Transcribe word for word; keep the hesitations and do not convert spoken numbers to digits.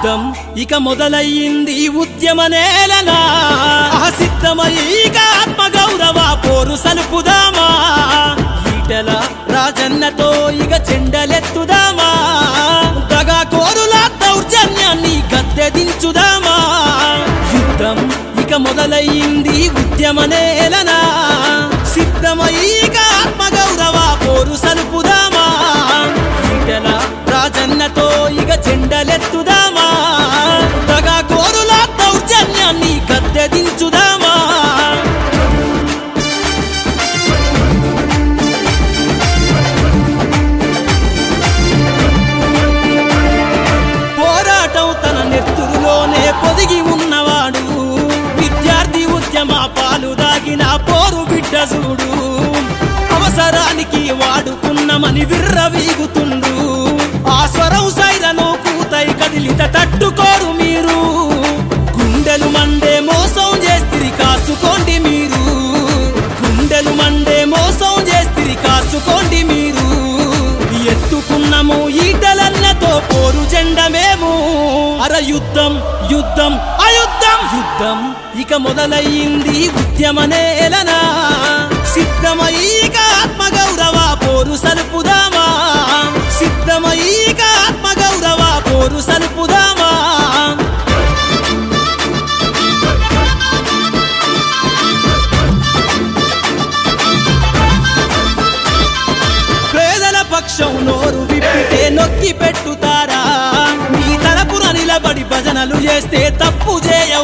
యుద్ధం ఇక మొదలయ్యింది ఉద్యమ నేలనా సిద్ధమై ఇక ఆత్మగౌరవ పోరు సలుపుదామా ఈటల రాజన్నతో ఇక చెండలెత్తుదామా దగా కోరుల దౌర్జన్యాన్ని గద్దెదించుదామా యుద్ధం ఇక మొదలయ్యింది ఉద్యమ నేలనా సిద్ధమై ఇక ఆత్మగౌరవ పోరు సలుపుదామా ఈటల రాజన్నతో ఇక చెండలెత్తుదామా దగా కోరుల దౌర్జన్యాన్ని గద్దెదించుదామా పోరాటం తన నెత్తురులోనే పొదిగి ఉన్నవాడు విద్యార్థి ఉద్యమ పాలు దాగిన పోరు బిడ్డ చూడు అవసరానికి వాడుకున్నమని విర్రవీగుతుండు ఆ స్వరం సైరను కూతై కదిలిత తట్టుకోరు మీరు గుండెలు మండే మోసం చేస్తిరి కాసుకోండి మీరు గుండెలు మండే మోసం చేస్తిరి కాసుకోండి మీరు ఎత్తుకున్నము ఈటలన్నతో పోరు జెండమేము అర యుద్ధం యుద్ధం అయుద్ధం యుద్ధం ఇక మొదలయ్యింది ఉద్యమ నేలనా సిద్ధమై ఇక ఆత్మగౌరవ పోరు సలుపుదామా సిద్ధమై ఇక ఆత్మగౌరవ పోరు సలుపుదామా పేదల పక్షం నోరు విప్పితే నొక్కి పెట్టుతారా మీ తరపున నిలబడి భజనలు చేస్తే తప్పు చేయ